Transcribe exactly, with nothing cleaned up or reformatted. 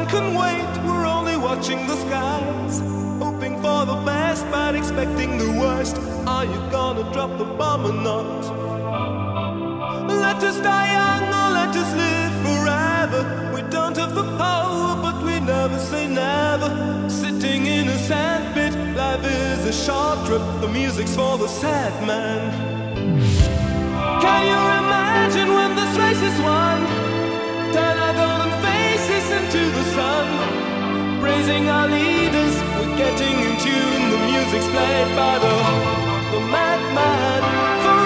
can wait, we're only watching the skies, hoping for the best but expecting the worst. Are you gonna drop the bomb or not? Let us die young or let us live forever. We don't have the power but we never say never. Sitting in a sandpit, life is a short trip. The music's for the sad man. Can you imagine when this race is won? Turn our golden faces into the sun, praising our leaders, we're getting in tune. The music's played by the, the madman.